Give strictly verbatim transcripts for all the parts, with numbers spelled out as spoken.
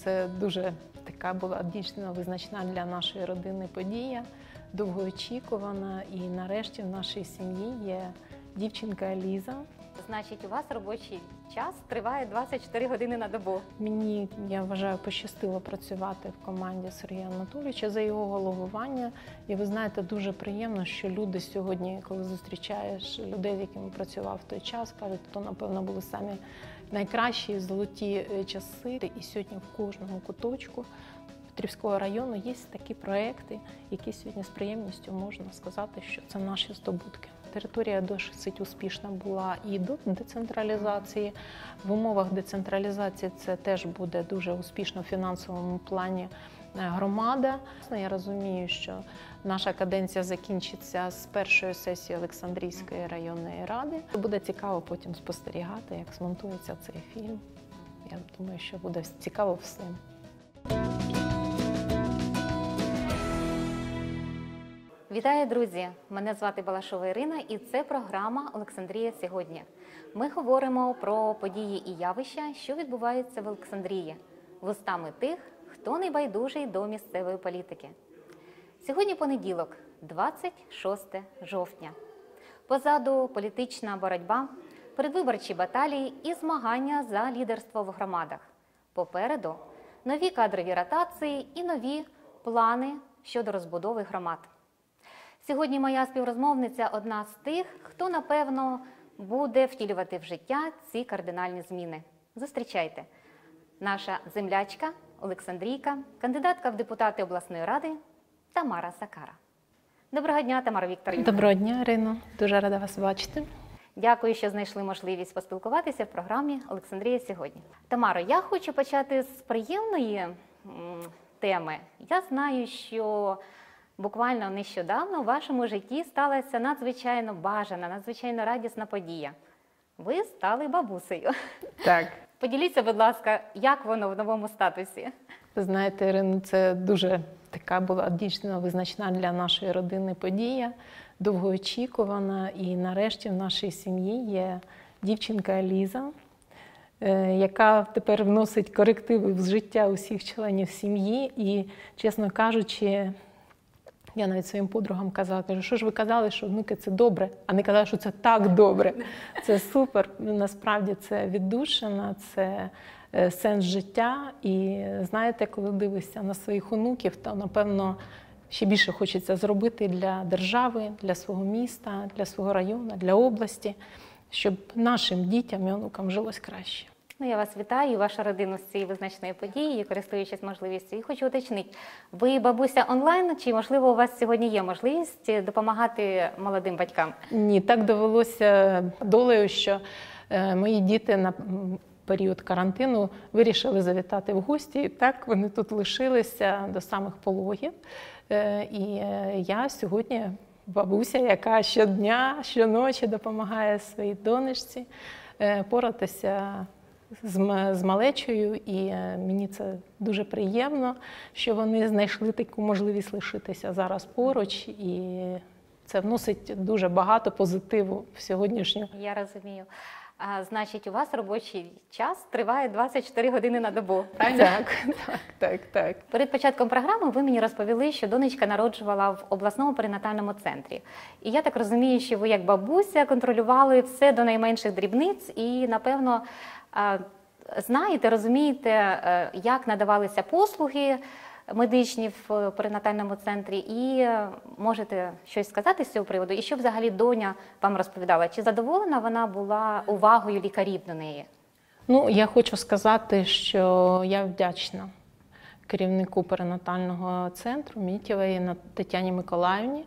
Це дуже така була дійсно визначна для нашої родини подія, довгоочікувана. І нарешті в нашій сім'ї є дівчинка Ліза. Значить, у вас робочий час триває двадцять чотири години на добу. Мені, я вважаю, пощастило працювати в команді Сергія Анатолійовича за його головування. І ви знаєте, дуже приємно, що люди сьогодні, коли зустрічаєш людей, з якими працював в той час, кажуть, то, напевно, були самі найкращі, золоті часи. І сьогодні в кожному куточку Петрівського району є такі проекти, які сьогодні з приємністю можна сказати, що це наші здобутки. Територія досить успішна була і до децентралізації. В умовах децентралізації це теж буде дуже успішно в фінансовому плані громада. Я розумію, що наша каденція закінчиться з першою сесією Олександрійської районної ради. Буде цікаво потім спостерігати, як змонтується цей фільм. Я думаю, що буде цікаво всім. Вітаю, друзі! Мене звати Балашова Ірина, і це програма «Олександрія сьогодні». Ми говоримо про події і явища, що відбуваються в Олександрії, вустами тих, хто не байдужий до місцевої політики. Сьогодні понеділок, двадцять шосте жовтня. Позаду політична боротьба, передвиборчі баталії і змагання за лідерство в громадах. Попереду нові кадрові ротації і нові плани щодо розбудови громад. Сьогодні моя співрозмовниця – одна з тих, хто, напевно, буде втілювати в життя ці кардинальні зміни. Зустрічайте! Наша землячка, олександрійка, кандидатка в депутати обласної ради Тамара Сакара. Доброго дня, Тамара Вікторівна! Доброго дня, Ірино! Дуже рада вас бачити. Дякую, що знайшли можливість поспілкуватися в програмі «Олександрія сьогодні». Тамаро, я хочу почати з приємної м, теми. Я знаю, що буквально нещодавно в вашому житті сталася надзвичайно бажана, надзвичайно радісна подія. Ви стали бабусею. Так. Поділіться, будь ласка, як воно в новому статусі? Ви знаєте, Ірино, це дуже така була дійсно визначна для нашої родини подія, довгоочікувана. І нарешті в нашій сім'ї є дівчинка Ліза, яка тепер вносить корективи в життя усіх членів сім'ї. І, чесно кажучи, я навіть своїм подругам казала, кажу, що ж ви казали, що внуки це добре, а не казали, що це так добре. Це супер, насправді це віддушина, це сенс життя. І знаєте, коли дивишся на своїх онуків, то, напевно, ще більше хочеться зробити для держави, для свого міста, для свого району, для області, щоб нашим дітям і онукам жилось краще. Ну, я вас вітаю і вашу родину з цією визначною подією, користуючись можливістю. І хочу уточнити, ви бабуся онлайн, чи, можливо, у вас сьогодні є можливість допомагати молодим батькам? Ні, так довелося долею, що мої діти на період карантину вирішили завітати в гості. І так вони тут лишилися до самих пологів. І я сьогодні бабуся, яка щодня, щоночі допомагає своїй донечці поратися з малечою, і мені це дуже приємно, що вони знайшли таку можливість лишитися зараз поруч, і це вносить дуже багато позитиву в сьогоднішню. Я розумію. А, значить, у вас робочий час триває двадцять чотири години на добу, правильно? Так, так, так, так. Перед початком програми ви мені розповіли, що донечка народжувала в обласному перинатальному центрі. І я так розумію, що ви як бабуся контролювали все до найменших дрібниць і, напевно, знаєте, розумієте, як надавалися послуги медичні в перинатальному центрі, і можете щось сказати з цього приводу? І що взагалі доня вам розповідала? Чи задоволена вона була увагою лікарів до неї? Ну, я хочу сказати, що я вдячна керівнику перинатального центру Мітєвої Тетяні Миколаївні,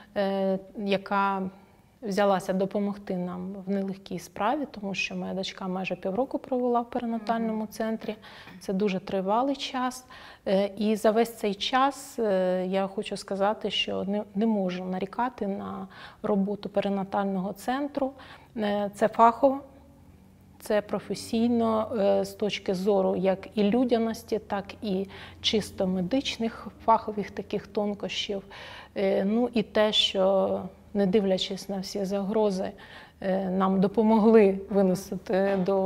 яка взялася допомогти нам в нелегкій справі, тому що моя дочка майже півроку провела в перинатальному центрі. Це дуже тривалий час. І за весь цей час я хочу сказати, що не, не можу нарікати на роботу перинатального центру. Це фахово, це професійно з точки зору як і людяності, так і чисто медичних фахових таких тонкощів. Ну і те, що не дивлячись на всі загрози, нам допомогли виносити до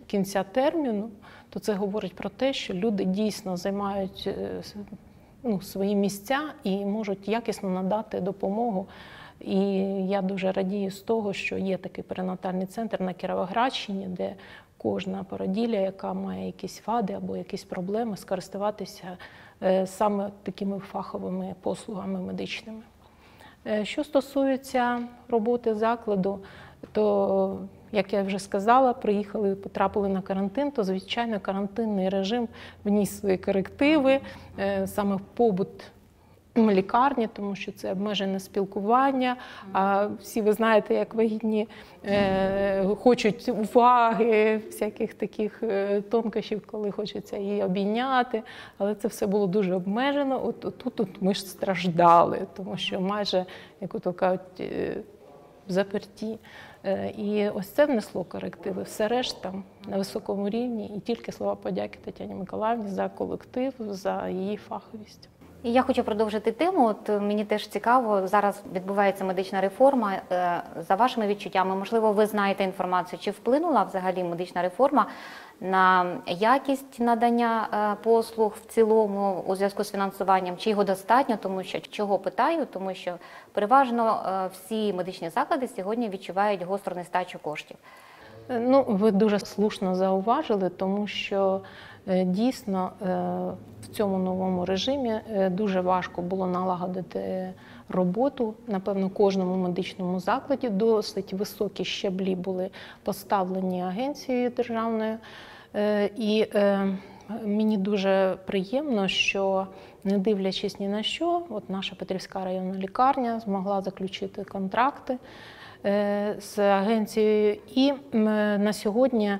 кінця терміну, то це говорить про те, що люди дійсно займають ну, свої місця і можуть якісно надати допомогу. І я дуже радію з того, що є такий перинатальний центр на Кіровоградщині, де кожна породілля, яка має якісь вади або якісь проблеми, скористуватися саме такими фаховими послугами медичними. Що стосується роботи закладу, то, як я вже сказала, приїхали, потрапили на карантин, то, звичайно, карантинний режим вніс свої корективи, саме в побут лікарні, тому що це обмежене спілкування, а всі ви знаєте, як вагітні е, хочуть уваги, всяких таких е, тонкощів, коли хочеться її обійняти, але це все було дуже обмежено. От, от тут от ми ж страждали, тому що майже, як ото кажуть, е, в заперті. Е, і ось це внесло корективи. Все решта на високому рівні, і тільки слова подяки Тетяні Миколаївні за колектив, за її фаховість. І я хочу продовжити тему. От мені теж цікаво, зараз відбувається медична реформа. За вашими відчуттями, можливо, ви знаєте інформацію, чи вплинула взагалі медична реформа на якість надання послуг в цілому у зв'язку з фінансуванням, чи його достатньо, тому що, чого питаю, тому що переважно всі медичні заклади сьогодні відчувають гостру нестачу коштів. Ну, ви дуже слушно зауважили, тому що дійсно в цьому новому режимі дуже важко було налагодити роботу. Напевно, кожному медичному закладі досить високі щаблі були поставлені агенцією державною. І мені дуже приємно, що, не дивлячись ні на що, от наша Петрівська районна лікарня змогла заключити контракти з агенцією, і на сьогодні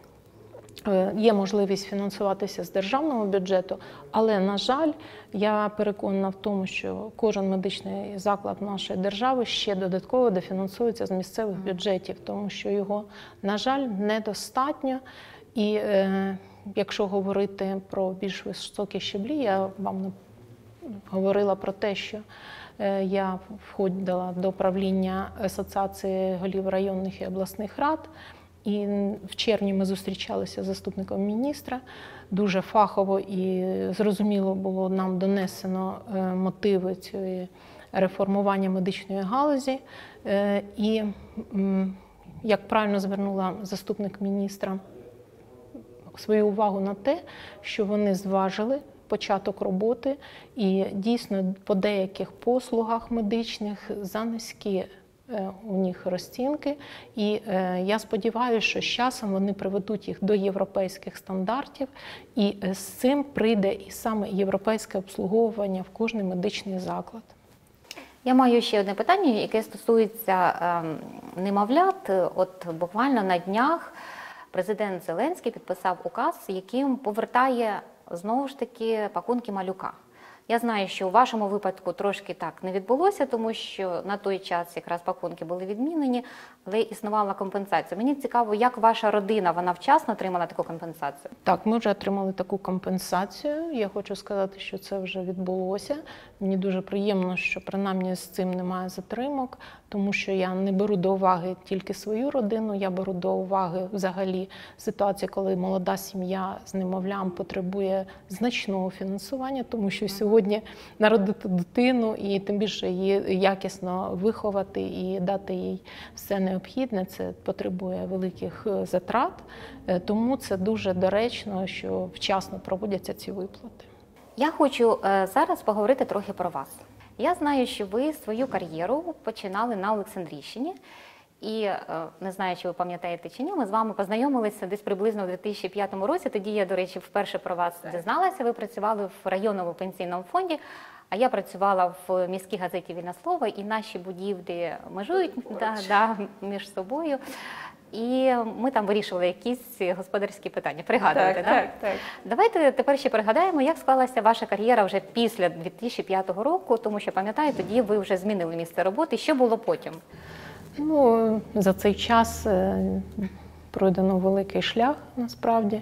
є можливість фінансуватися з державного бюджету, але, на жаль, я переконана в тому, що кожен медичний заклад нашої держави ще додатково дофінансується з місцевих бюджетів, тому що його, на жаль, недостатньо. І е, якщо говорити про більш високі щаблі, я вам говорила про те, що я входила до правління Асоціації голів районних і обласних рад, і в червні ми зустрічалися з заступником міністра. Дуже фахово і зрозуміло було нам донесено мотиви цієї реформування медичної галузі. І, як правильно звернула заступник міністра свою увагу на те, що вони зважили початок роботи, і дійсно по деяких послугах медичних за низькі у них розцінки. І я сподіваюся, що з часом вони приведуть їх до європейських стандартів, і з цим прийде і саме європейське обслуговування в кожний медичний заклад. Я маю ще одне питання, яке стосується е, немовлят. От буквально на днях президент Зеленський підписав указ, яким повертає знову ж таки пакунки малюка. Я знаю, що у вашому випадку трошки так не відбулося, тому що на той час якраз пакунки були відмінені, але існувала компенсація. Мені цікаво, як ваша родина, вона вчасно отримала таку компенсацію? Так, ми вже отримали таку компенсацію. Я хочу сказати, що це вже відбулося. Мені дуже приємно, що принаймні з цим немає затримок, тому що я не беру до уваги тільки свою родину, я беру до уваги взагалі ситуацію, коли молода сім'я з немовлям потребує значного фінансування, тому що сьогодні народити дитину і тим більше її якісно виховати і дати їй все необхідне, це потребує великих затрат, тому це дуже доречно, що вчасно проводяться ці виплати. Я хочу зараз поговорити трохи про вас. Я знаю, що ви свою кар'єру починали на Олександрійщині. І не знаю, чи ви пам'ятаєте чи ні, ми з вами познайомилися десь приблизно у дві тисячі п'ятому році. Тоді я, до речі, вперше про вас дізналася. Ви працювали в районному пенсійному фонді, а я працювала в міській газеті «Вільне слово», і наші будівлі межують да, да, між собою. І ми там вирішували якісь господарські питання. Пригадуєте, так? Так, так, так. Давайте тепер ще пригадаємо, як склалася ваша кар'єра вже після дві тисячі п'ятого року, тому що, пам'ятаю, тоді ви вже змінили місце роботи. Що було потім? Ну, за цей час пройдено великий шлях, насправді.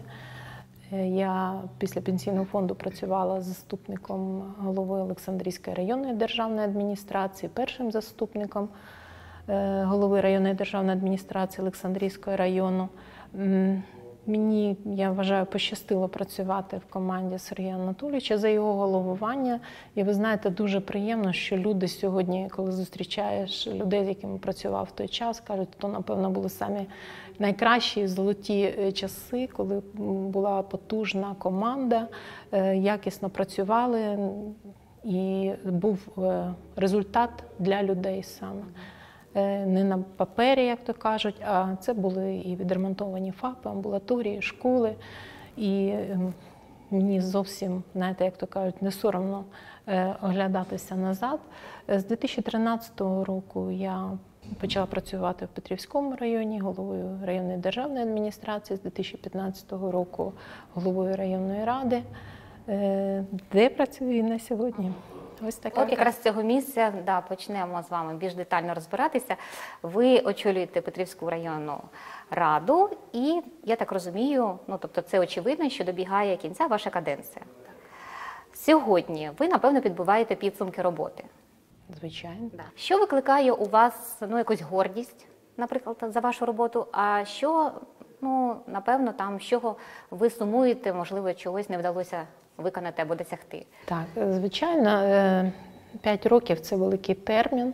Я після пенсійного фонду працювала заступником голови Олександрійської районної державної адміністрації, першим заступником голови районної державної адміністрації Олександрійського району. Мені, я вважаю, пощастило працювати в команді Сергія Анатолійовича за його головування. І ви знаєте, дуже приємно, що люди сьогодні, коли зустрічаєш людей, з якими працював в той час, кажуть, то, напевно, були самі найкращі золоті часи, коли була потужна команда, якісно працювали, і був результат для людей саме. Не на папері, як то кажуть, а це були і відремонтовані ФАПи, амбулаторії, школи. І мені зовсім, знаєте, як то кажуть, не соромно оглядатися назад. З дві тисячі тринадцятого року я почала працювати в Петрівському районі, головою районної державної адміністрації, з дві тисячі п'ятнадцятого року головою районної ради, де працюю і на сьогодні. Ось така. От якраз з цього місця да, почнемо з вами більш детально розбиратися. Ви очолюєте Петрівську районну раду і, я так розумію, ну тобто це очевидно, що добігає кінця ваша каденція. Сьогодні ви, напевно, підбиваєте підсумки роботи. Звичайно. Да. Що викликає у вас ну, якусь гордість, наприклад, за вашу роботу, а що, ну, напевно, там, з чого ви сумуєте, можливо, чогось не вдалося виконати або досягти? Так, звичайно, п'ять років – це великий термін.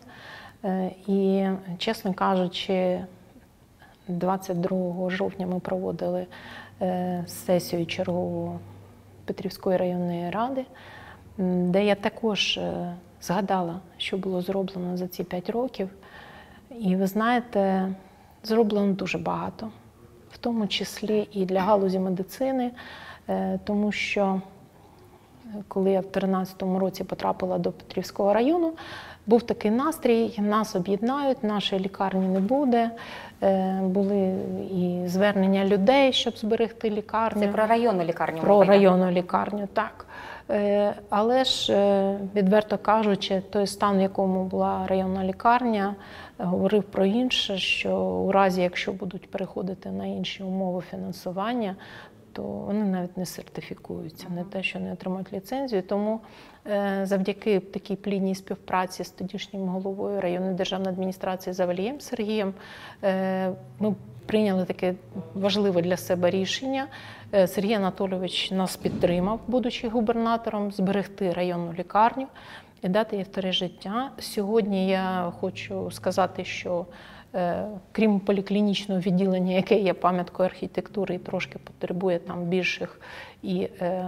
І, чесно кажучи, двадцять другого жовтня ми проводили сесію чергову Петрівської районної ради, де я також згадала, що було зроблено за ці п'ять років. І ви знаєте, зроблено дуже багато, в тому числі і для галузі медицини, тому що коли я в тринадцятому році потрапила до Петрівського району, був такий настрій, нас об'єднають, нашої лікарні не буде. Були і звернення людей, щоб зберегти лікарню. Це про районну лікарню? Про районну лікарню, так. Але ж, відверто кажучи, той стан, в якому була районна лікарня, говорив про інше, що у разі, якщо будуть переходити на інші умови фінансування, то вони навіть не сертифікуються, не те, що не отримають ліцензію. Тому завдяки такій плідній співпраці з тодішнім головою районної державної адміністрації Завалієм Сергієм ми прийняли таке важливе для себе рішення. Сергій Анатолійович нас підтримав, будучи губернатором, зберегти районну лікарню і дати їй вторе життя. Сьогодні я хочу сказати, що крім поліклінічного відділення, яке є пам'яткою архітектури і трошки потребує там більших і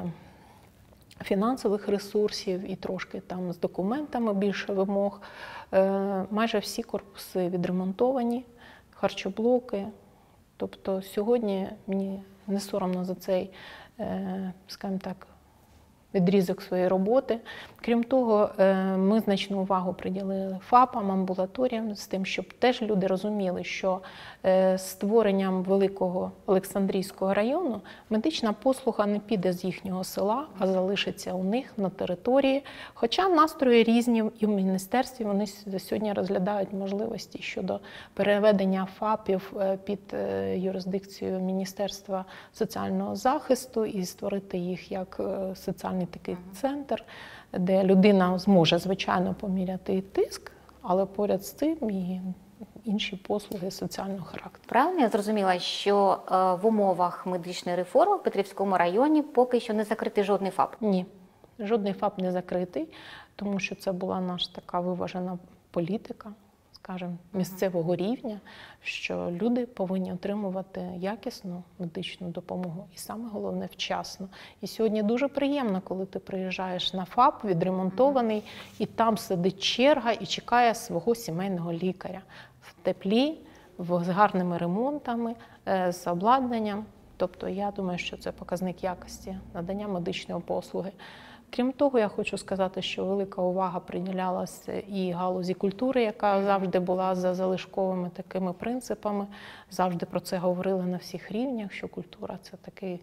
фінансових ресурсів, і трошки там з документами більше вимог, майже всі корпуси відремонтовані, харчоблоки. Тобто сьогодні мені не соромно за цей, скажімо так, відрізок своєї роботи. Крім того, ми значну увагу приділили ФАПам, амбулаторіям, з тим, щоб теж люди розуміли, що створенням великого Олександрійського району медична послуга не піде з їхнього села, а залишиться у них на території. Хоча настрої різні і в міністерстві, вони сьогодні розглядають можливості щодо переведення ФАПів під юрисдикцію Міністерства соціального захисту і створити їх як соціальний такий центр, де людина зможе, звичайно, поміряти і тиск, але поряд з цим і інші послуги соціального характеру. Правильно я зрозуміла, що в умовах медичної реформи в Петрівському районі поки що не закритий жодний ФАП? Ні, жодний ФАП не закритий, тому що це була наша така виважена політика, скажімо, місцевого рівня, що люди повинні отримувати якісну медичну допомогу і саме головне вчасно. І сьогодні дуже приємно, коли ти приїжджаєш на ФАП, відремонтований, і там сидить черга і чекає свого сімейного лікаря в теплі, з гарними ремонтами, з обладнанням. Тобто я думаю, що це показник якості надання медичної послуги. Крім того, я хочу сказати, що велика увага приділялася і галузі культури, яка завжди була за залишковими такими принципами. Завжди про це говорили на всіх рівнях, що культура – це такий,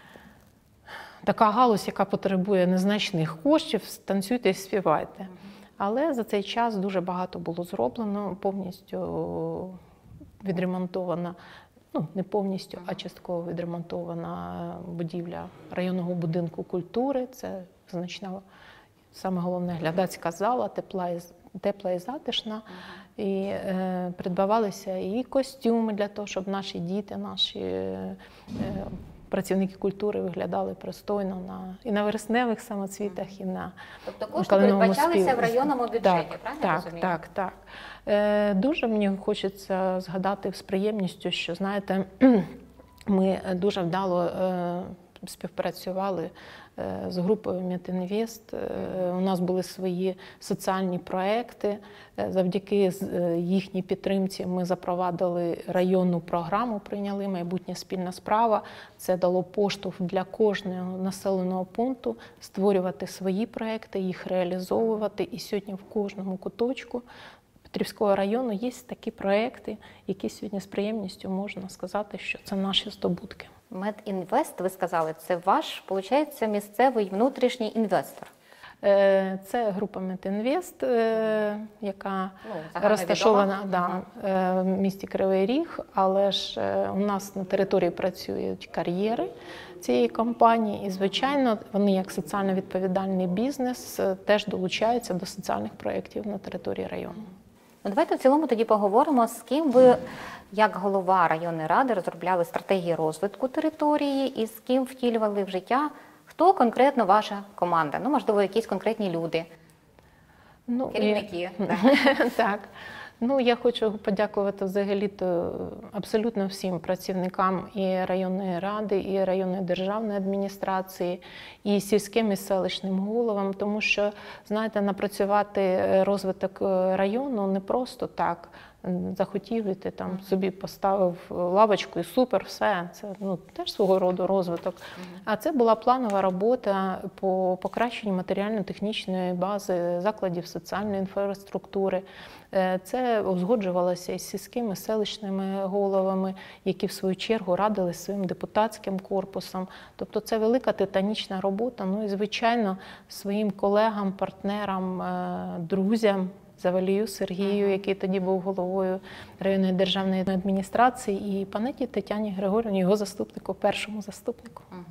така галузь, яка потребує незначних коштів, танцюйте і співайте. Але за цей час дуже багато було зроблено, повністю відремонтована, ну, не повністю, а частково відремонтована будівля районного будинку культури. Це значна саме головне глядацька зала, тепла і, тепла і затишна. І е, придбавалися і костюми для того, щоб наші діти, наші е, працівники культури виглядали пристойно на, і на вересневих самоцвітах, і на Тобто кошти калиновому передбачалися співі. в районному бюджеті, Так, правильно так, розумію? так, так. Е, дуже мені хочеться згадати з приємністю, що, знаєте, ми дуже вдало е, співпрацювали з групою Метінвест. У нас були свої соціальні проекти. Завдяки їхній підтримці ми запровадили районну програму, прийняли «Майбутня спільна справа». Це дало поштовх для кожного населеного пункту створювати свої проекти, їх реалізовувати. І сьогодні в кожному куточку Петрівського району є такі проекти, які сьогодні з приємністю можна сказати, що це наші здобутки. Метінвест, ви сказали, це ваш, виходить, місцевий внутрішній інвестор? Це група Метінвест, яка ну, розташована да, в місті Кривий Ріг, але ж у нас на території працюють кар'єри цієї компанії і, звичайно, вони як соціально відповідальний бізнес теж долучаються до соціальних проєктів на території району. Ну, давайте в цілому тоді поговоримо, з ким ви, як голова районної ради, розробляли стратегії розвитку території і з ким втілювали в життя. Хто конкретно ваша команда? Ну, можливо, якісь конкретні люди, ну, керівники. І... так. Ну, я хочу подякувати взагалі-то абсолютно всім працівникам і районної ради, і районної державної адміністрації, і сільським і селищним головам, тому що, знаєте, напрацювати розвиток району не просто так. Захотів, і ти там собі поставив лавочку і супер, все. Це ну, теж свого роду розвиток. А це була планова робота по покращенню матеріально-технічної бази закладів соціальної інфраструктури. Це узгоджувалося із сільськими селищними головами, які в свою чергу радили своїм депутатським корпусом. Тобто це велика титанічна робота. Ну і, звичайно, своїм колегам, партнерам, друзям, Завалію Сергію, який тоді був головою районної державної адміністрації, і панеті Тетяні Григорівні, його заступнику, першому заступнику. Угу.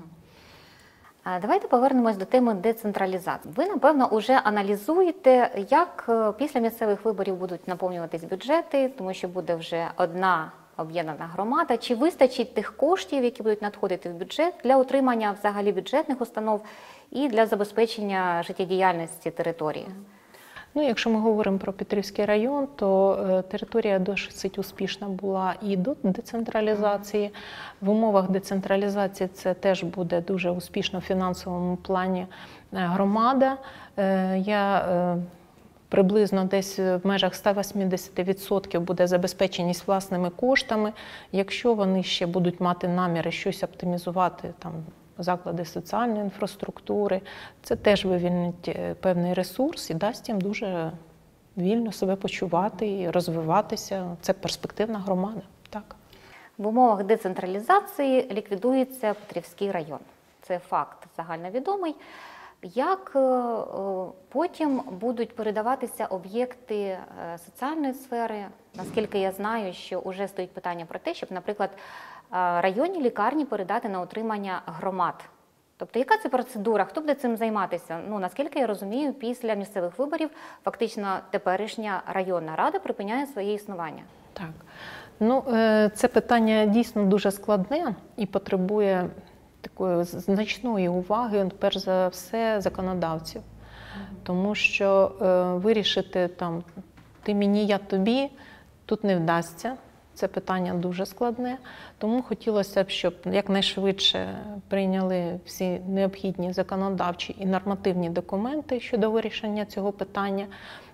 А давайте повернемось до теми децентралізації. Ви, напевно, вже аналізуєте, як після місцевих виборів будуть наповнюватись бюджети, тому що буде вже одна об'єднана громада. Чи вистачить тих коштів, які будуть надходити в бюджет для утримання взагалі бюджетних установ і для забезпечення життєдіяльності території? Ну, якщо ми говоримо про Петрівський район, то територія досить успішна була і до децентралізації. В умовах децентралізації це теж буде дуже успішно в фінансовому плані громада. Я приблизно десь в межах ста вісімдесят відсотків буде забезпеченість власними коштами. Якщо вони ще будуть мати наміри щось оптимізувати, там, заклади соціальної інфраструктури, це теж вивільнить певний ресурс і дасть їм дуже вільно себе почувати і розвиватися. Це перспективна громада. Так. В умовах децентралізації ліквідується Петрівський район. Це факт загальновідомий. Як потім будуть передаватися об'єкти соціальної сфери? Наскільки я знаю, що вже стоїть питання про те, щоб, наприклад, районні лікарні передати на утримання громад. Тобто, яка це процедура? Хто буде цим займатися? Ну, наскільки я розумію, після місцевих виборів фактично теперішня районна рада припиняє своє існування. Так. Ну, це питання дійсно дуже складне і потребує такої значної уваги, перш за все, законодавців. Тому що вирішити там ти мені, я тобі тут не вдасться. Це питання дуже складне, тому хотілося б, щоб якнайшвидше прийняли всі необхідні законодавчі і нормативні документи щодо вирішення цього питання.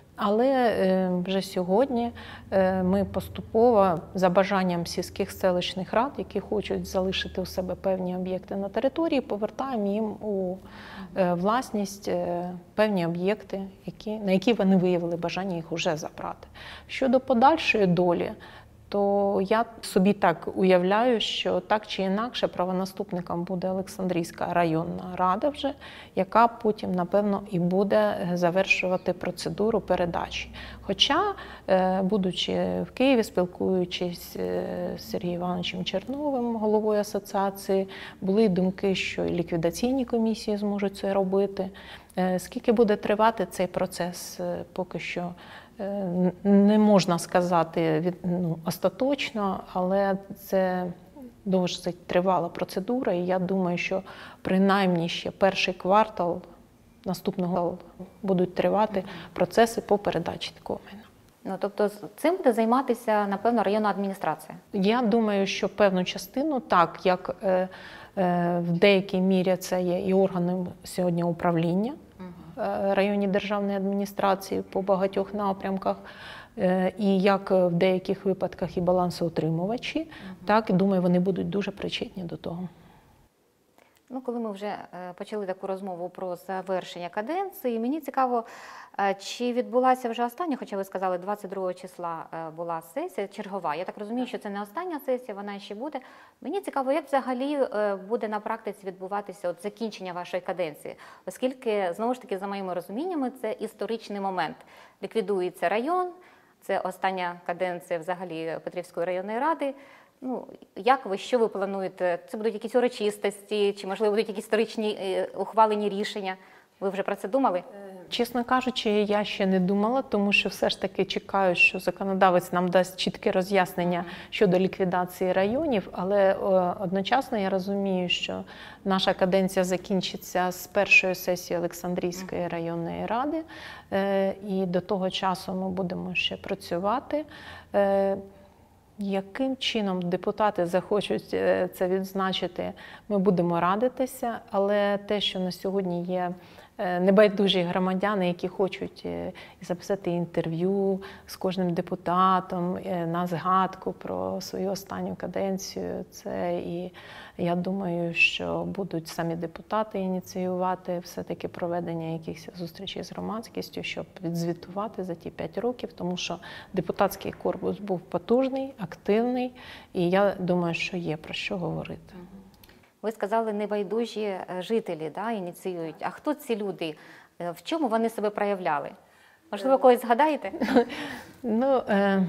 Але вже сьогодні ми поступово, за бажанням сільських селищних рад, які хочуть залишити у себе певні об'єкти на території, повертаємо їм у власність певні об'єкти, які, на які вони виявили бажання їх уже забрати. Щодо подальшої долі, то я собі так уявляю, що так чи інакше правонаступником буде Олександрійська районна рада вже, яка потім, напевно, і буде завершувати процедуру передачі. Хоча, будучи в Києві, спілкуючись з Сергієм Івановичем Черновим, головою асоціації, були думки, що і ліквідаційні комісії зможуть це робити. Скільки буде тривати цей процес, поки що не можна сказати від, ну, остаточно, але це досить тривала процедура, і я думаю, що принаймні ще перший квартал наступного будуть тривати процеси по передачі такого майна. Ну, тобто цим буде займатися, напевно, районна адміністрація? Я думаю, що певну частину, так, як е, е, в деякій мірі це є і органи сьогодні управління е, районні державної адміністрації по багатьох напрямках, е, і як в деяких випадках і балансоутримувачі, угу. так, і думаю, вони будуть дуже причетні до того. Ну, коли ми вже почали таку розмову про завершення каденції, мені цікаво, чи відбулася вже остання, хоча ви сказали, двадцять другого числа була сесія чергова. Я так розумію, що це не остання сесія, вона ще буде. Мені цікаво, як взагалі буде на практиці відбуватися от закінчення вашої каденції, оскільки, знову ж таки, за моїми розуміннями, це історичний момент. Ліквідується район, це остання каденція взагалі Петрівської районної ради. Ну, як ви, що ви плануєте? Це будуть якісь урочистості, чи, можливо, будуть якісь історичні ухвалені рішення? Ви вже про це думали? Чесно кажучи, я ще не думала, тому що все ж таки чекаю, що законодавець нам дасть чітке роз'яснення щодо ліквідації районів, але одночасно я розумію, що наша каденція закінчиться з першої сесії Олександрійської районної ради, і до того часу ми будемо ще працювати. Яким чином депутати захочуть це відзначити, ми будемо радитися, але те, що на сьогодні є небайдужі громадяни, які хочуть записати інтерв'ю з кожним депутатом на згадку про свою останню каденцію, це і я думаю, що будуть самі депутати ініціювати все-таки проведення якихось зустрічей з громадськістю, щоб відзвітувати за ті п'ять років, тому що депутатський корпус був потужний, активний, і я думаю, що є про що говорити. Ви сказали, небайдужі жителі, да, ініціюють. А хто ці люди? В чому вони себе проявляли? Можливо, когось згадаєте? Ну, е,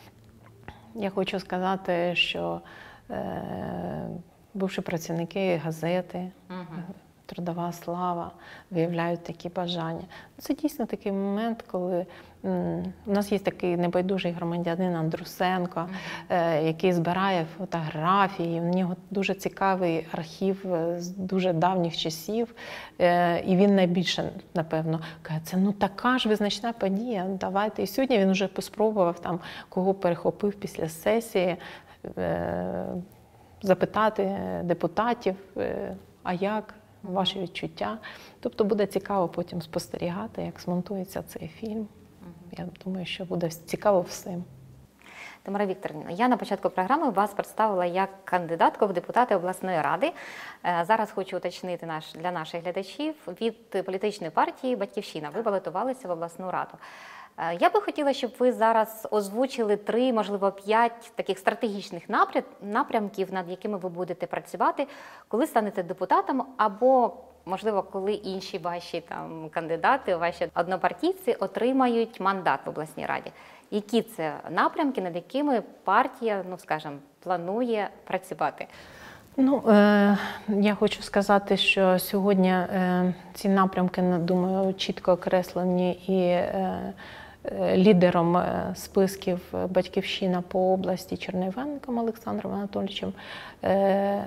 я хочу сказати, що е, бувші працівники газети, угу. Трудова слава виявляють такі бажання. Це дійсно такий момент, коли м, у нас є такий небайдужий громадянин Андрусенко, mm-hmm. е, який збирає фотографії, у нього дуже цікавий архів з дуже давніх часів, е, і він найбільше, напевно, каже, це ну така ж визначна подія, давайте. І сьогодні він вже поспробував там, кого перехопив після сесії, е, запитати депутатів, е, а як? Ваші відчуття. Тобто буде цікаво потім спостерігати, як змонтується цей фільм. Я думаю, що буде цікаво всім. Тамара Вікторівна, я на початку програми вас представила як кандидатку в депутати обласної ради. Зараз хочу уточнити наш, для наших глядачів від політичної партії «Батьківщина». Ви балотувалися в обласну раду. Я би хотіла, щоб ви зараз озвучили три, можливо, п'ять таких стратегічних напрямків, над якими ви будете працювати, коли станете депутатом, або, можливо, коли інші ваші там кандидати, ваші однопартійці отримають мандат в обласній раді. Які це напрямки, над якими партія, ну, скажімо, планує працювати? Ну, е, я хочу сказати, що сьогодні е, ці напрямки, думаю, чітко окреслені і е, лідером списків «Батьківщина» по області Чернівенком Олександром Анатолійовичем. Е,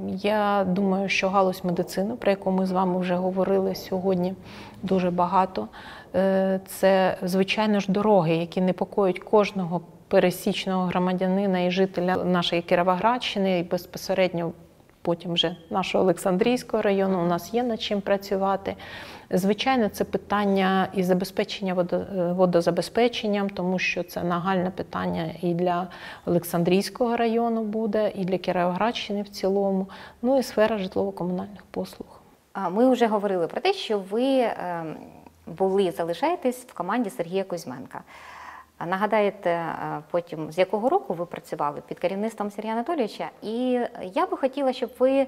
я думаю, що галузь медицини, про яку ми з вами вже говорили сьогодні дуже багато, е, це, звичайно ж, дороги, які непокоють кожного пересічного громадянина і жителя нашої Кіровоградщини, і безпосередньо потім вже нашого Олександрійського району. У нас є над чим працювати. Звичайно, це питання і забезпечення водозабезпеченням, тому що це нагальне питання і для Олександрійського району буде, і для Кіровоградщини в цілому, ну і сфера житлово-комунальних послуг. Ми вже говорили про те, що ви були, залишаєтесь в команді Сергія Кузьменка. Нагадаєте потім, з якого року ви працювали під керівництвом Сергія Анатолійовича. І я би хотіла, щоб ви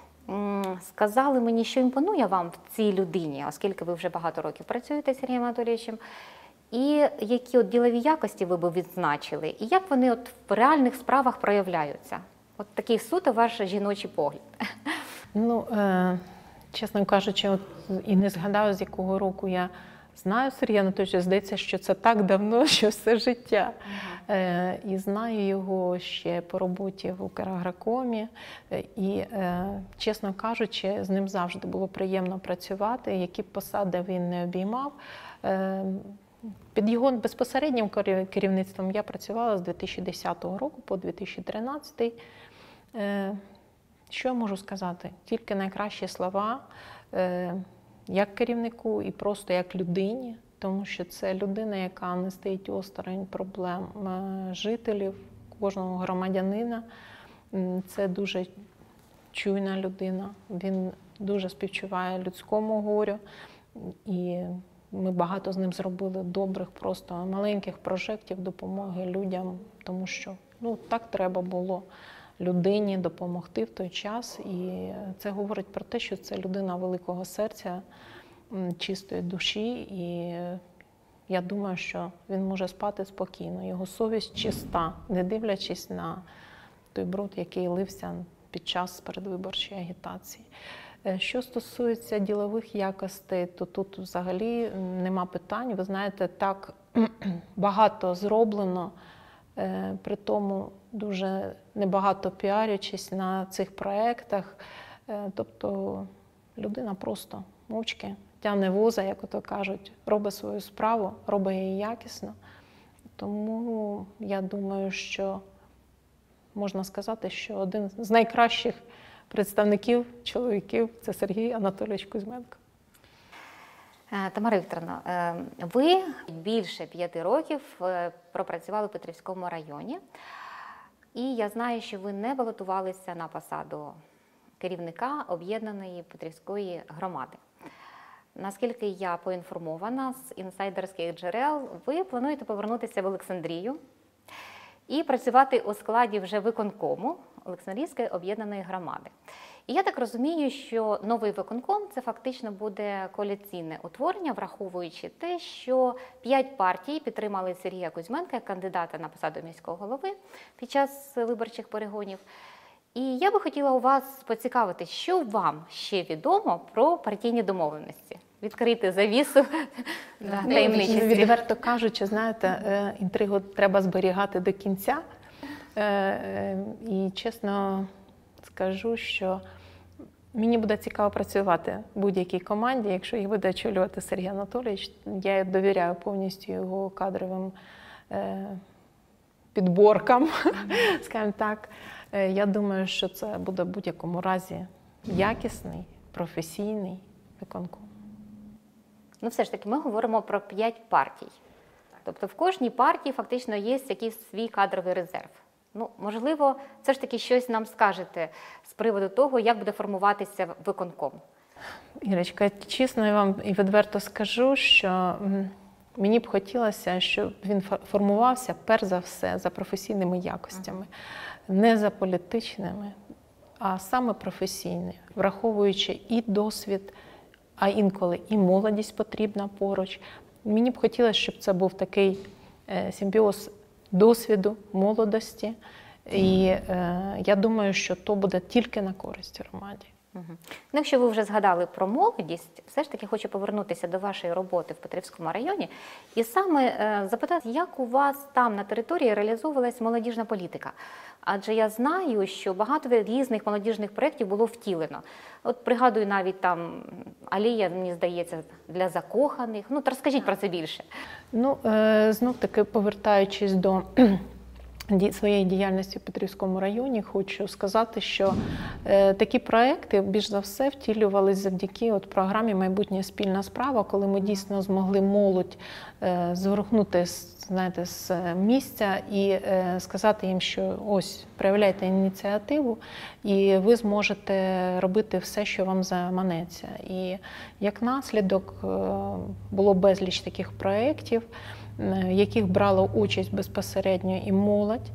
сказали мені, що імпонує вам в цій людині, оскільки ви вже багато років працюєте з Сергієм Анатолійовичем, і які от ділові якості ви б відзначили, і як вони от в реальних справах проявляються. От такий суто ваш жіночий погляд. Ну, е чесно кажучи, от і не згадаю, з якого року я знаю Сергія Анатолійовича. Здається, що це так давно, що все життя. Uh-huh. Е, і знаю його ще по роботі в Украгрокомі. І, е, чесно кажучи, з ним завжди було приємно працювати, які б посади він не обіймав. Е, під його безпосереднім керівництвом я працювала з дві тисячі десятого року по дві тисячі тринадцятий. Е, що я можу сказати? Тільки найкращі слова. Е, як керівнику і просто як людині, тому що це людина, яка не стоїть осторонь проблем жителів, кожного громадянина. Це дуже чуйна людина, він дуже співчуває людському горю. І ми багато з ним зробили добрих, просто маленьких прожектів допомоги людям, тому що ну, так треба було людині допомогти в той час. І це говорить про те, що це людина великого серця, чистої душі. І я думаю, що він може спати спокійно. Його совість чиста, не дивлячись на той бруд, який лився під час передвиборчої агітації. Що стосується ділових якостей, то тут взагалі нема питань. Ви знаєте, так багато зроблено, при тому дуже небагато піарячись на цих проєктах. Тобто людина просто мовчки тягне воза, як ото кажуть, робить свою справу, робить її якісно. Тому я думаю, що можна сказати, що один з найкращих представників чоловіків – це Сергій Анатолійович Кузьменко. Тамара Вікторівна, ви більше п'яти років пропрацювали в Петрівському районі. І я знаю, що ви не балотувалися на посаду керівника об'єднаної Петрівської громади. Наскільки я поінформована з інсайдерських джерел, ви плануєте повернутися в Олександрію і працювати у складі вже виконкому Олександрійської об'єднаної громади. І я так розумію, що новий виконком – це фактично буде коаліційне утворення, враховуючи те, що п'ять партій підтримали Сергія Кузьменка як кандидата на посаду міського голови під час виборчих перегонів. І я би хотіла у вас поцікавити, що вам ще відомо про партійні домовленості? Відкрити завісу таємничості. Відверто кажучи, знаєте, інтригу треба зберігати до кінця. І чесно скажу, що мені буде цікаво працювати в будь-якій команді, якщо їх буде очолювати Сергій Анатолійович. Я довіряю повністю його кадровим підборкам, скажімо так. Я думаю, що це буде в будь-якому разі якісний, професійний виконком. Ну все ж таки, ми говоримо про п'ять партій. Тобто в кожній партії фактично є якийсь свій кадровий резерв. Ну, можливо, все ж таки щось нам скажете з приводу того, як буде формуватися виконком. Ірочка, чесно я вам і відверто скажу, що мені б хотілося, щоб він формувався перш за все за професійними якостями, не за політичними, а саме професійні, враховуючи і досвід, а інколи і молодість потрібна поруч. Мені б хотілося, щоб це був такий симбіоз досвіду, молодості. І е, я думаю, що то буде тільки на користь громаді. Угу. Ну, якщо ви вже згадали про молодість, все ж таки хочу повернутися до вашої роботи в Петрівському районі і саме е, запитати, як у вас там на території реалізовувалась молодіжна політика. Адже я знаю, що багато різних молодіжних проєктів було втілено. От пригадую навіть там алея, мені здається, для закоханих. Ну, то розкажіть про це більше. Ну, е, знов-таки, повертаючись до своєї діяльності в Петрівському районі, хочу сказати, що е, такі проекти більш за все втілювалися завдяки от програмі «Майбутнє спільна справа», коли ми дійсно змогли молодь е, згорнути, знаєте, з місця і е, сказати їм, що ось, проявляйте ініціативу і ви зможете робити все, що вам заманеться. І як наслідок е, було безліч таких проєктів, в яких брала участь безпосередньо і молодь.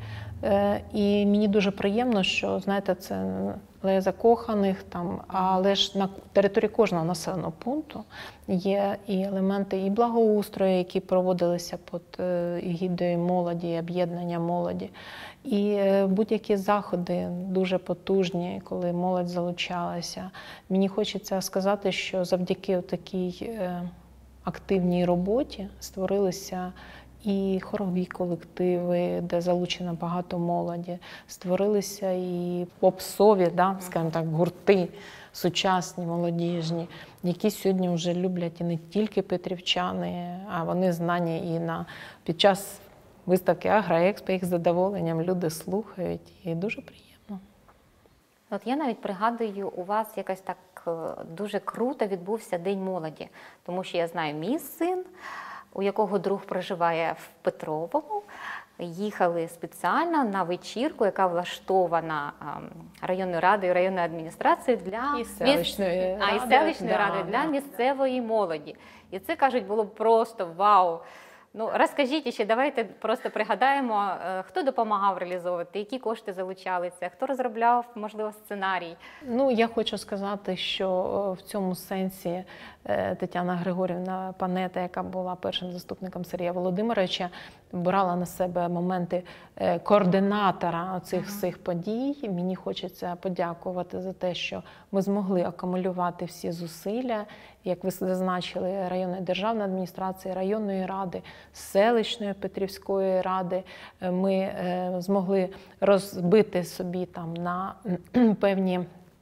І мені дуже приємно, що, знаєте, це алея закоханих, там, але ж на території кожного населеного пункту є і елементи і благоустрою, які проводилися під егідою молоді, об'єднання молоді. І будь-які заходи дуже потужні, коли молодь залучалася. Мені хочеться сказати, що завдяки такій активній роботі створилися і хорові колективи, де залучено багато молоді, створилися і попсові, да, скажімо так, гурти сучасні, молодіжні, які сьогодні вже люблять і не тільки петрівчани, а вони знані і на під час виставки Агроекспо, їх з задоволенням люди слухають, і дуже приємно. От я навіть пригадую, у вас якось так дуже круто відбувся День молоді, тому що я знаю, мій син, у якого друг проживає в Петровому, їхали спеціально на вечірку, яка влаштована районною радою, районною адміністрацією для і селищної міс... ради, а, і селищної да, ради для да. місцевої молоді. І це, кажуть, було просто вау. Ну, розкажіть ще, давайте просто пригадаємо, хто допомагав реалізовувати, які кошти залучалися, хто розробляв, можливо, сценарій. Ну, я хочу сказати, що в цьому сенсі Тетяна Григорівна Панета, яка була першим заступником Сергія Володимировича, брала на себе моменти координатора цих всіх подій. Мені хочеться подякувати за те, що ми змогли акумулювати всі зусилля, як ви зазначили, районної державної адміністрації, районної ради, селищної Петрівської ради. Ми змогли розбити собі там на певні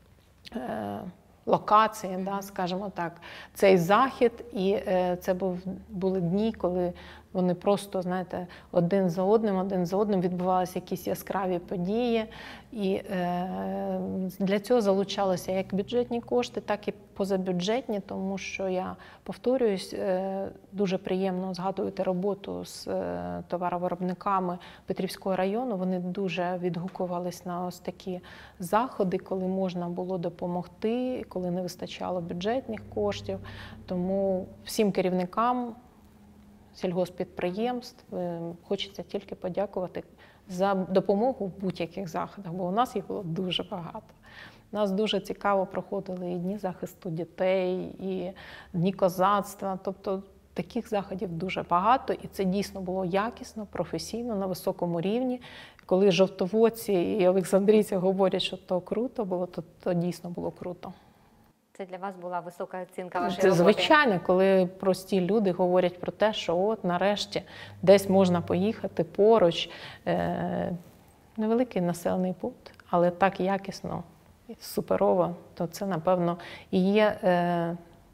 локації, да, скажімо так, цей захід. І це був, були дні, коли вони просто, знаєте, один за одним, один за одним відбувалися якісь яскраві події. І е, для цього залучалися як бюджетні кошти, так і позабюджетні, тому що, я повторююсь, е, дуже приємно згадувати роботу з е, товаровиробниками Петрівського району. Вони дуже відгукувались на ось такі заходи, коли можна було допомогти, коли не вистачало бюджетних коштів. Тому всім керівникам сільгосппідприємств хочеться тільки подякувати за допомогу в будь-яких заходах, бо у нас їх було дуже багато. У нас дуже цікаво проходили і дні захисту дітей, і дні козацтва. Тобто таких заходів дуже багато, і це дійсно було якісно, професійно, на високому рівні. Коли жовтоводці і олександрійці говорять, що то круто було, то, то дійсно було круто. Це для вас була висока оцінка вашої Це роботи? звичайно, коли прості люди говорять про те, що от нарешті десь можна поїхати поруч. Е, невеликий населений пункт, але так якісно, суперово, то це, напевно, і є е,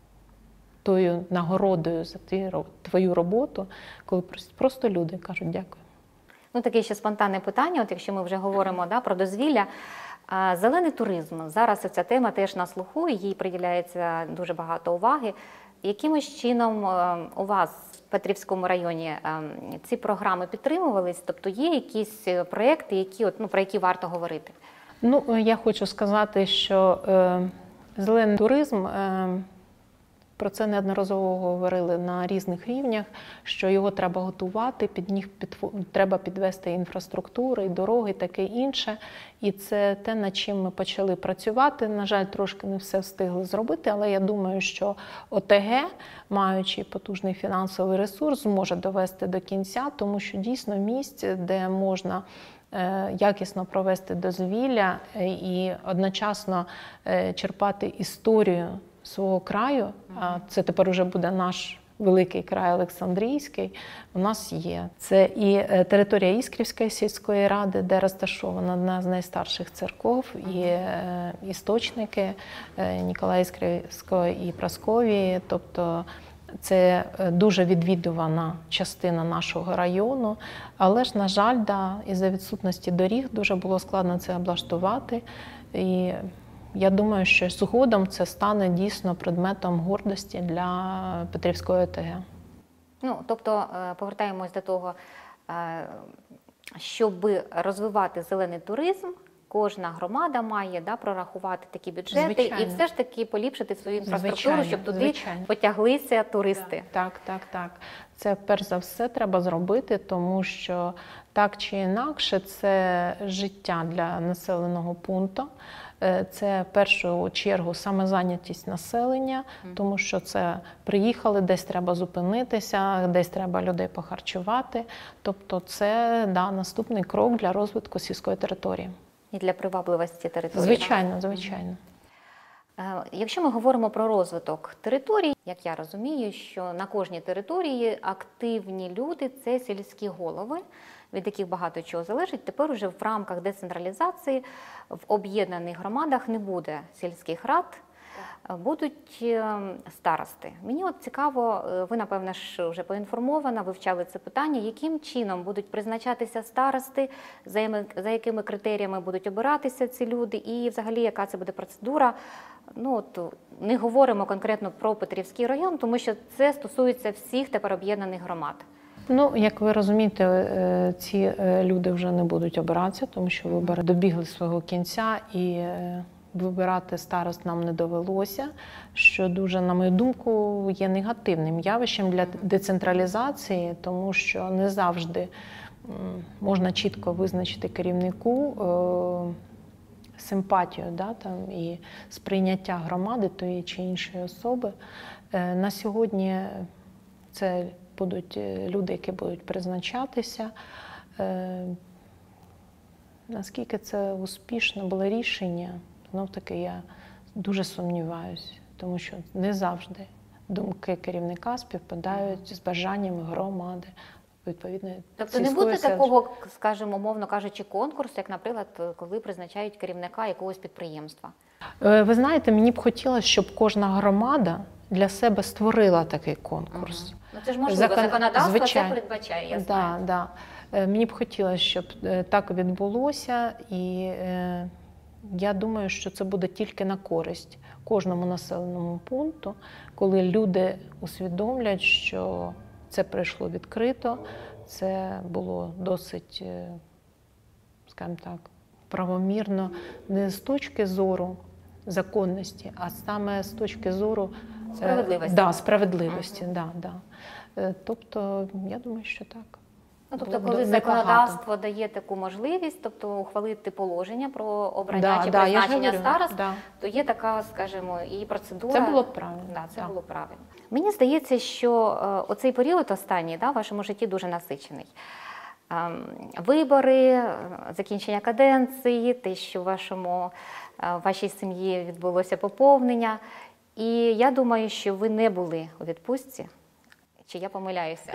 тою нагородою за твою роботу, коли просто люди кажуть дякую. Ну, таке ще спонтанне питання, от якщо ми вже говоримо да, про дозвілля. Зелений туризм. Зараз ця тема теж на слуху, їй приділяється дуже багато уваги. Якимось чином у вас в Петрівському районі ці програми підтримувались? Тобто є якісь проєкти, які, от, ну, про які варто говорити? Ну, я хочу сказати, що е, зелений туризм, е, про це неодноразово говорили на різних рівнях, що його треба готувати, під них під, треба підвести інфраструктуру, і дороги, і таке інше. І це те, над чим ми почали працювати. На жаль, трошки не все встигли зробити, але я думаю, що ОТГ, маючи потужний фінансовий ресурс, зможе довести до кінця, тому що дійсно місць, де можна якісно провести дозвілля і одночасно черпати історію свого краю, а це тепер уже буде наш великий край Олександрійський, у нас є. Це і територія Іскрівської сільської ради, де розташована одна з найстарших церков, і істочники Ніколаївської і Прасковії, тобто це дуже відвідувана частина нашого району, але ж, на жаль, да, із-за відсутності доріг дуже було складно це облаштувати. І я думаю, що згодом це стане дійсно предметом гордості для Петрівської ОТГ. Ну, тобто, повертаємось до того, щоб розвивати зелений туризм, кожна громада має, да, прорахувати такі бюджети Звичайно. і все ж таки поліпшити свою інфраструктуру, Звичайно, щоб туди звичайно. потяглися туристи. Так, так, так. Це перш за все треба зробити, тому що так чи інакше це життя для населеного пункту. Е, Це в першу чергу самозайнятість населення, тому що це приїхали, десь треба зупинитися, десь треба людей похарчувати. Тобто це, да, наступний крок для розвитку сільської території. І для привабливості території. Звичайно, звичайно. Е, Якщо ми говоримо про розвиток територій, як я розумію, що на кожній території активні люди – це сільські голови, від яких багато чого залежить. Тепер уже в рамках децентралізації в об'єднаних громадах не буде сільських рад, будуть е, старости. Мені от цікаво, е, ви, напевно, ж вже поінформована, вивчали це питання, яким чином будуть призначатися старости, за ями- за якими критеріями будуть обиратися ці люди, і взагалі яка це буде процедура. Ну, от, не говоримо конкретно про Петрівський район, тому що це стосується всіх тепер об'єднаних громад. Ну, як ви розумієте, е, ці е, люди вже не будуть обиратися, тому що вибори добігли свого кінця, і е, вибирати старост нам не довелося, що дуже, на мою думку, є негативним явищем для децентралізації, тому що не завжди м, можна чітко визначити керівнику е, симпатію, да, там, і сприйняття громади тої чи іншої особи. Е, На сьогодні це будуть люди, які будуть призначатися. Е, Наскільки це успішне було рішення, знов-таки я дуже сумніваюся, тому що не завжди думки керівника співпадають з бажаннями громади. Відповідно, Тобто не буде такого, скажімо, умовно кажучи, конкурсу, як, наприклад, коли призначають керівника якогось підприємства? Ви знаєте, мені б хотілося, щоб кожна громада для себе створила такий конкурс. Угу. Ну, це ж можливо, Закон- законодавство Звичайно. це передбачає, я Да, знаю. да. Е, Мені б хотілося, щоб е, так відбулося, і е, я думаю, що це буде тільки на користь кожному населеному пункту, коли люди усвідомлять, що це прийшло відкрито, це було досить, е, скажімо так, правомірно, не з точки зору законності, а саме з точки зору е, Справедливості. Да, справедливості, да, да. Е, Тобто, я думаю, що так. Ну, тобто, Було б коли непогано. законодавство дає таку можливість, тобто ухвалити положення про обрання Да, чи да, я ж призначення говорю, старост, да. то є така, скажімо, і процедура. Це було б правильно. Да, це Да. було правильно. Мені здається, що е, оцей період останній, да, в вашому житті дуже насичений. Ем, Вибори, е, закінчення каденції, те, що в вашому, е, в вашій сім'ї відбулося поповнення. І я думаю, що ви не були у відпустці. Чи я помиляюся?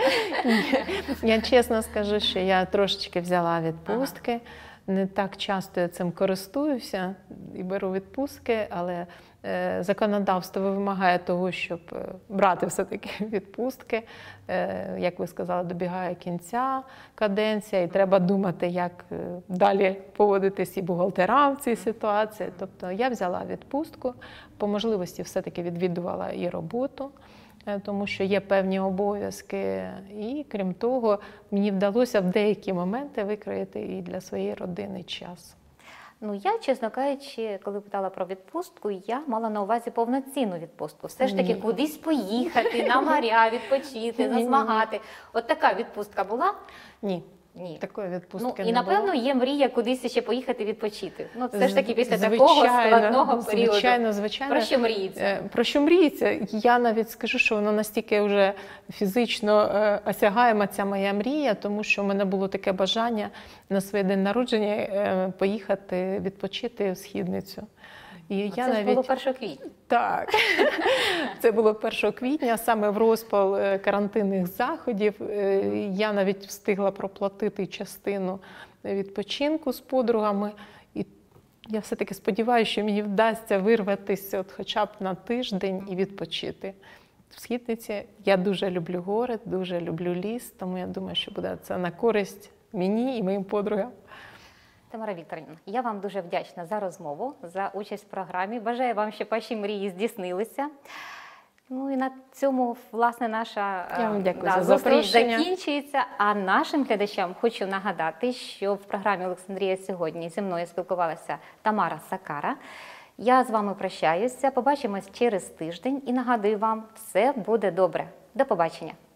Я чесно скажу, що я трошечки взяла відпустки. Не так часто я цим користуюся і беру відпустки, але е, законодавство вимагає того, щоб е, брати все-таки відпустки. Е, як ви сказали, добігає кінця каденція, і треба думати, як е, далі поводитись і бухгалтерам в цій ситуації. Тобто я взяла відпустку, по можливості все-таки відвідувала і роботу, тому що є певні обов'язки. І, крім того, мені вдалося в деякі моменти викроїти і для своєї родини час. Ну, я, чесно кажучи, коли питала про відпустку, я мала на увазі повноцінну відпустку. Все ж таки Ні. кудись поїхати, на моря, відпочити, Ні-ні-ні. засмагати. От така відпустка була? Ні, Ні. такої Ну, відпустки і, не напевно, було. є мрія кудись ще поїхати відпочити. Ну, це ж таки після Звичайно, такого складного періоду. Звичайно, звичайно. Про що мріється? Е, Про що мріється? Я навіть скажу, що вона настільки вже фізично е, осягаєма, ця моя мрія, тому що в мене було таке бажання на свій день народження е, поїхати відпочити в Східницю. І Це я ж навіть... було першого квітня. Так, це було першого квітня, саме в розпал е, карантинних заходів. Е, Я навіть встигла проплатити частину відпочинку з подругами. І я все-таки сподіваюся, що мені вдасться вирватися от хоча б на тиждень і відпочити. В Східниці я дуже люблю гори, дуже люблю ліс, тому я думаю, що буде це на користь мені і моїм подругам. Тамара Вікторівна, я вам дуже вдячна за розмову, за участь в програмі. Бажаю вам, щоб ваші мрії здійснилися. Ну і на цьому, власне, наша Я вам е, дякую да, за зустріч запрошення. закінчується. А нашим глядачам хочу нагадати, що в програмі «Олександрія сьогодні» зі мною спілкувалася Тамара Сакара. Я з вами прощаюся. Побачимось через тиждень і нагадую вам, все буде добре. До побачення.